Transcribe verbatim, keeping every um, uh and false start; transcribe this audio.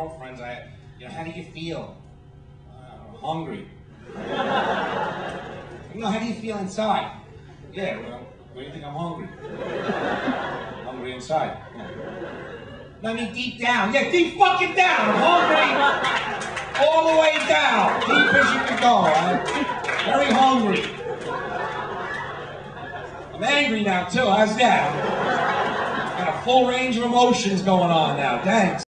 girlfriends, I, you know, how do you feel? Uh, hungry. You know, how do you feel inside? Yeah, well, where do you think I'm hungry? Hungry inside. Yeah. No, I mean deep down. Yeah, deep fucking down. I'm hungry all the way down. Deep as you can go. I'm very hungry. I'm angry now, too. How's that? Got a full range of emotions going on now. Thanks.